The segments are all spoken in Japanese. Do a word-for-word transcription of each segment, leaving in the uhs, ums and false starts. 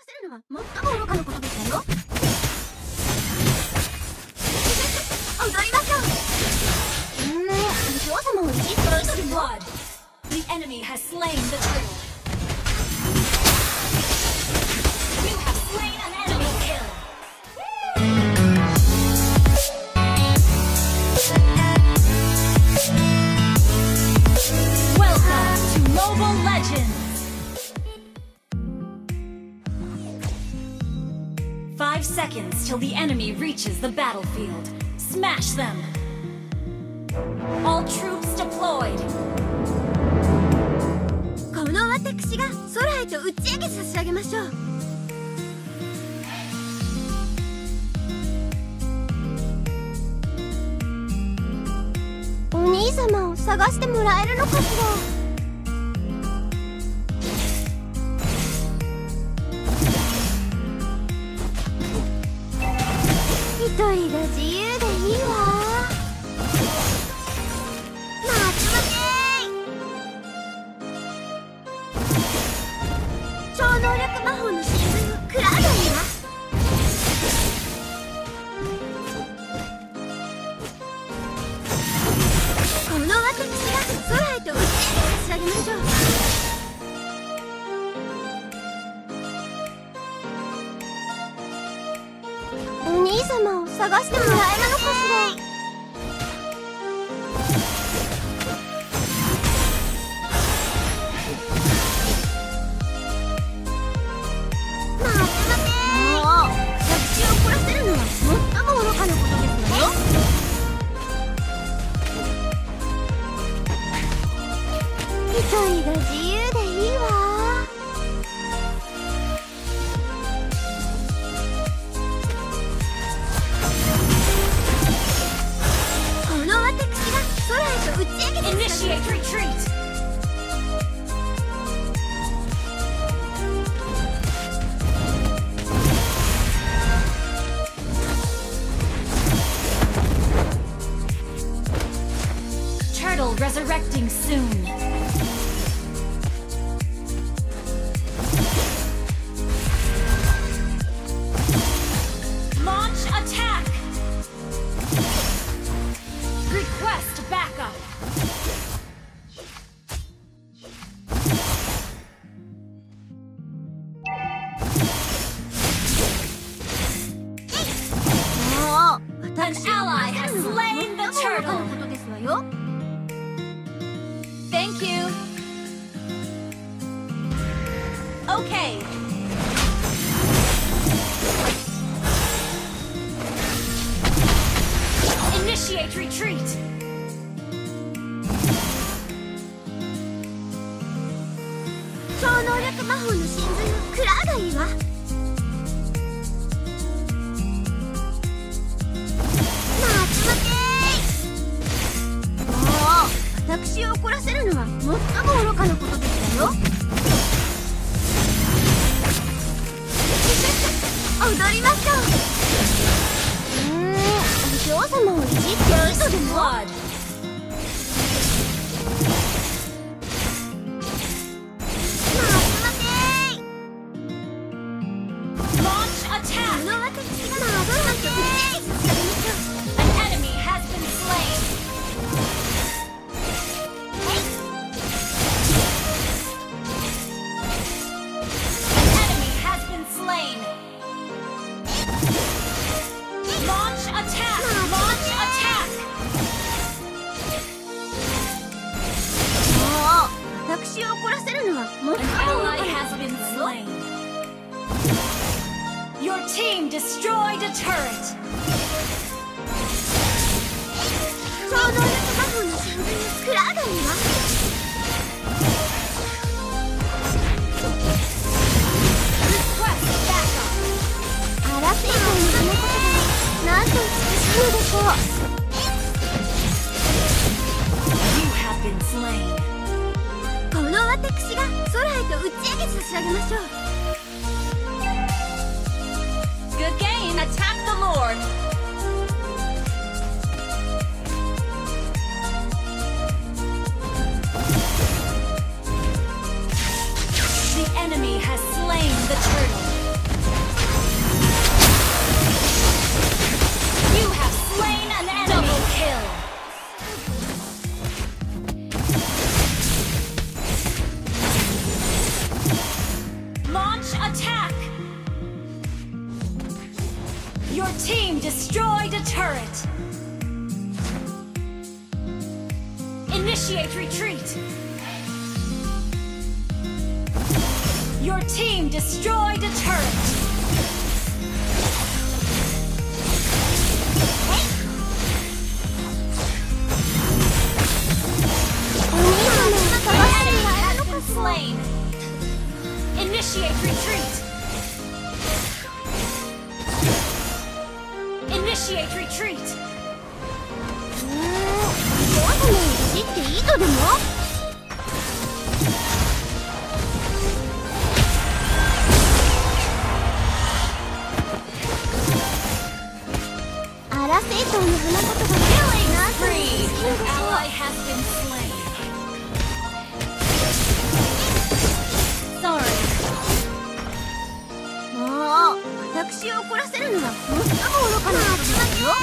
せるのは最も愚かなことですわよ。踊りましょう。うーん、お嬢様をいじってる人でも。 The enemy has slain the turtle. You have slain an enemy kill. Welcome to Mobile Legends. Five seconds till the enemy reaches the battlefield. Smash them. All troops deployed. この私が空へと打ち上げ差し上げましょう。お兄様を探してもらえるのかしら。一人が自由でいいわ。待ちません。超能力魔法の神髄を食らうのには。この私が空へと打ち上げ差し上げましょう。お兄様を探してもらえるのかしら。待ってません。もう私を怒らせるのは最も愚かなことですわよ。一人が自由でいいわ。この私が空へと打ち上げて Initiate retreat. 'Turtle resurrecting soon. Launch attack. Request backup. An ally has slain the turtle. Thank you. Okay. Initiate retreat. 超能力魔法の神髄を食らうがいいわ。待ちません。もう私を怒らせるのは最も愚かなことですわよ。踊りましょう。うーん、お嬢様をいじってる人でも。 Blood. Launch attack. An enemy has been slain. An enemy has been slain. Launch attack. Launch attack. もう私を怒らせるのは最も An ally has been slain. Your team destroyed a turret. 超能力魔法の神髄を食らうがいいわ。 Request backup. アラフィーの花言葉がなんと美しいのでしょう。 You have been slain. この私が空へと打ち上げ差し上げましょう。 Good game. Attack the Lord. team destroyed a turret. Initiate retreat. Your team destroyed a turret. Slain. Initiate retreat. Initiate retreat. 弱さのいちっていいとでも？アラセイトの花言葉でなんと美しいのでしょう。 Ally has been slain. Sorry. もう私を怒らせるのは最も愚かなことですよ。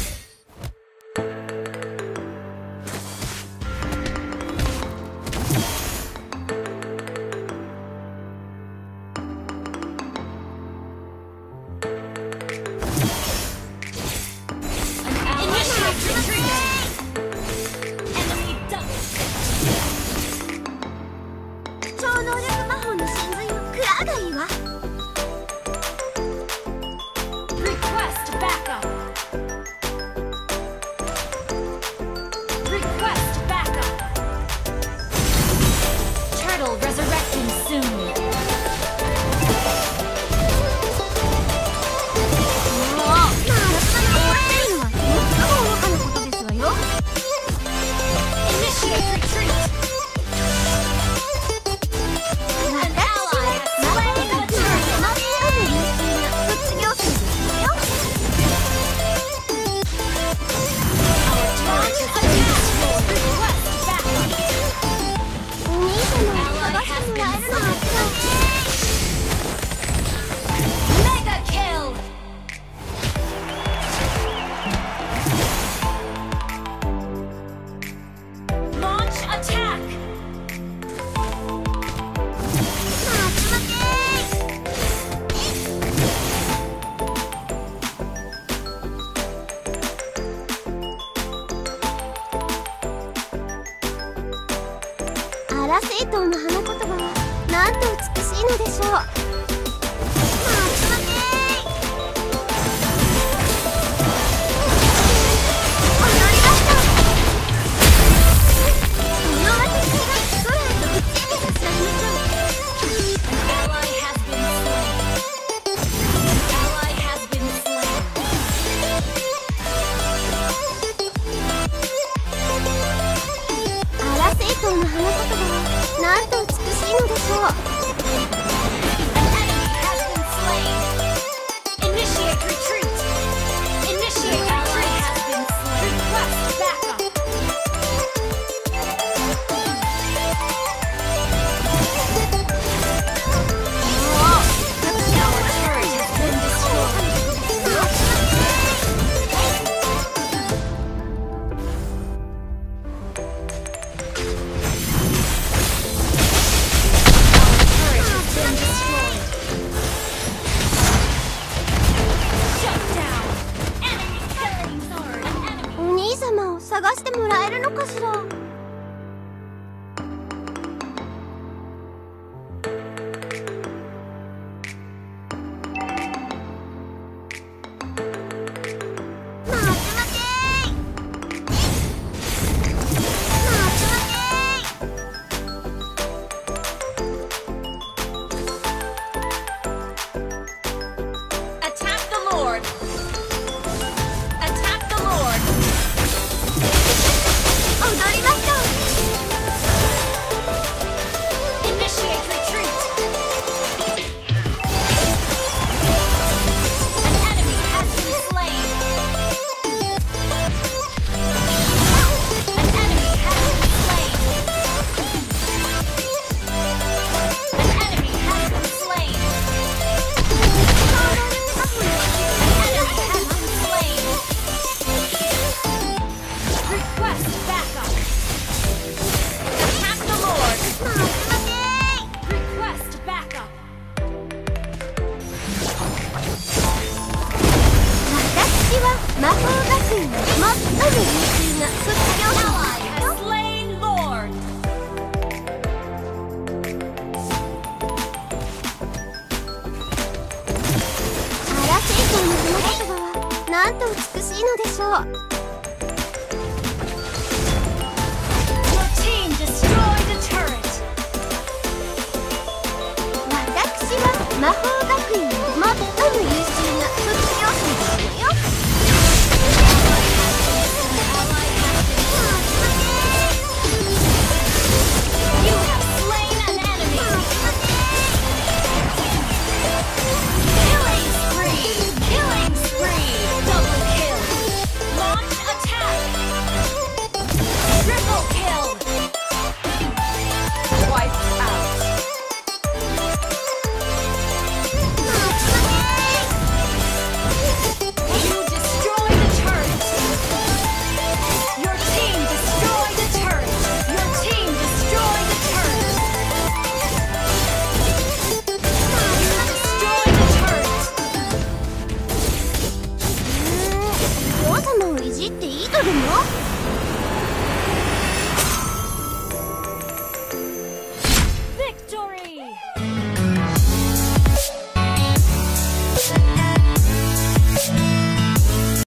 超能力魔法の神髄を食らうがいいわ。 Request backup. Request backup. Turtle resurrecting soon. もうまあ私が怒らせるのは最も愚かなことですわよ。 Initiate retreat. 私は魔法の優秀な卒業生ですよ。 Our turret is attacked. Request backup. お兄様を探してもらえるのは Mega kill. Launch attack. 夏負け。アラセイトウの花言葉はなんと美しいのでしょう。夏分の最も優秀な卒業生 Ally has slain Lord. アラ戦争の花言葉はなんと美しいのでしょう。 Your team destroyed a turret. 私は魔法が